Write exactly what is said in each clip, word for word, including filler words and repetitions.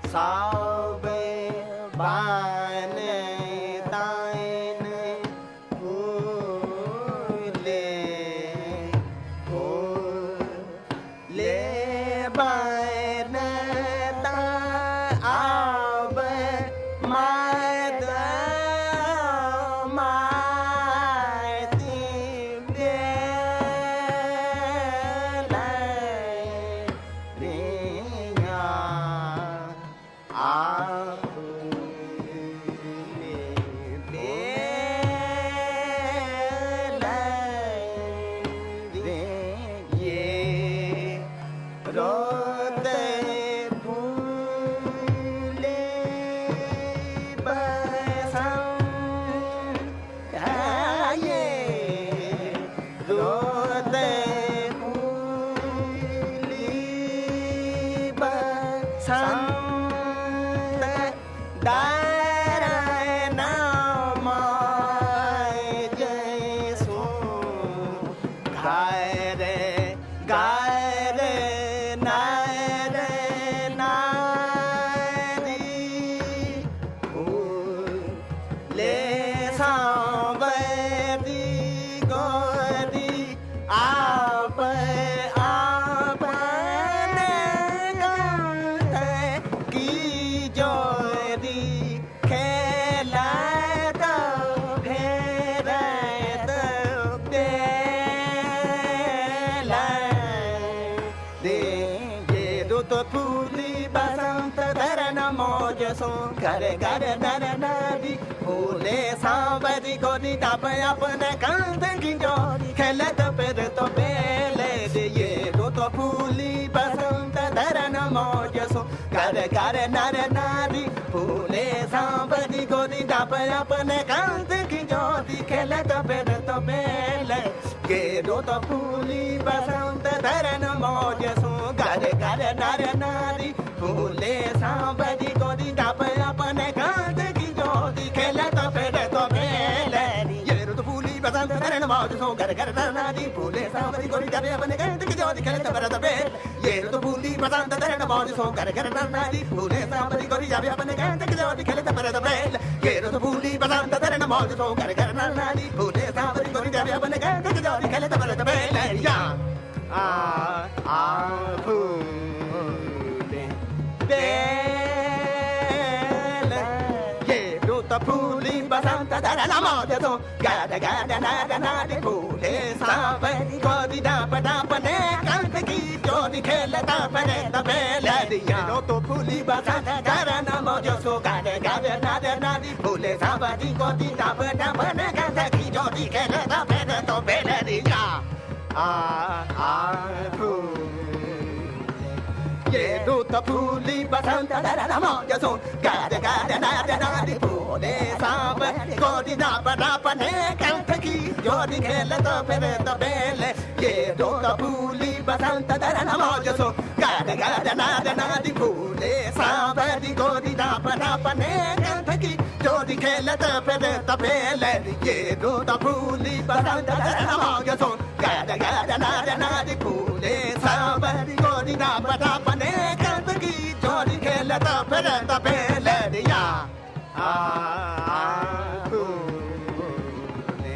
sao bê ban tain hu lê hu lê ban ta ao bê mai ta mai tim bê lại đi nhà à Gare gare nare nari phule saabadi godi tape apne kante ki jodi khele to per to pele de ye do to phuli basant dharan moj so gare gare nare nari phule saabadi godi tape apne kante ki jodi khele to per to pele ye do to phuli basant dharan moj so gare gare nare nari phule saabadi godi tape apne kante ki jodi khele to per to pele ye do to phuli basant dharan moj so gare gare nare phule saabadi godi tape apne kante ki jodi khele to per to pele ye do to phuli basant dharan moj so gare gare nare phule saabadi godi tape apne kante ki jodi khele to per to pele ye do to phuli basant dharan moj so gare gare nare phule saabadi godi tape apne kante ki jodi khele to per to pele ya a a phule bele ye do to phuli basant dharan moj so gare gare nare nare phule saabadi godi tape apne kante ki jodi khele to per to pele ye do to phuli basant dharan moj so gare gare nare nare phule saabadi godi tape apne kante ki jodi khele to per to pele ya a a phule ye do to phuli basant dharan moj so gare gare nare nare phule saabadi godi tape apne kante ki jodi khele to per to pele ye do to phuli basant dharan moj so gare gare nare nare phule saabadi godi tape apne kante ki jodi khele to per to pele ye do to phuli basant dharan moj so gare gare nare nare phule saabadi godi tape apne kante ki jodi khele to per to pele ya a a phule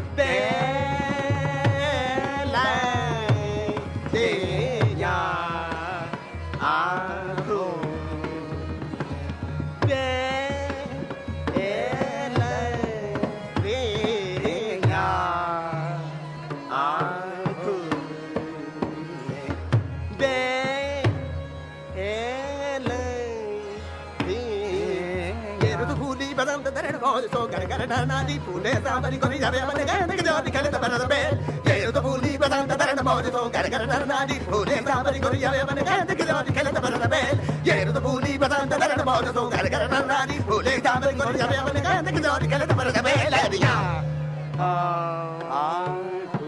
bele de ya a phule bele de ya a basant dharan moj so gare gare nare phule saabadi godi tape apne kante ki jodi khele to per to pele ye do to phuli basant dharan moj so gare gare nare phule saabadi godi tape apne kante ki jodi khele to per to pele ye do to phuli basant dharan moj so gare gare nare phule saabadi godi tape apne kante ki jodi khele to per to pele ya a a